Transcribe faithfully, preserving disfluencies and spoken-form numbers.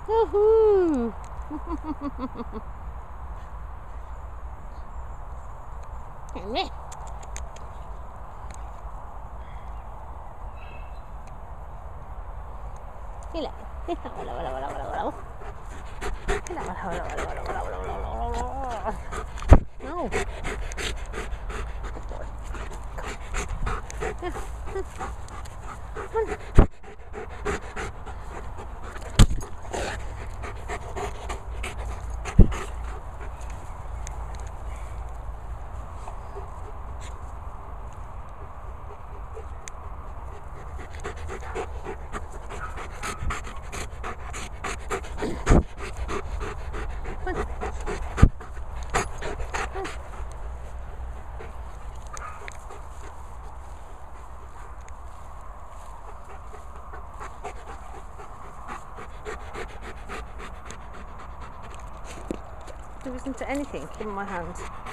Woohoo! Come here. Mira. Hola, hola, hola, hola, hola. Mira, hola, hola, hola, hola, hola, hola, hola, hola. No. Don't listen to anything. Give me my hand.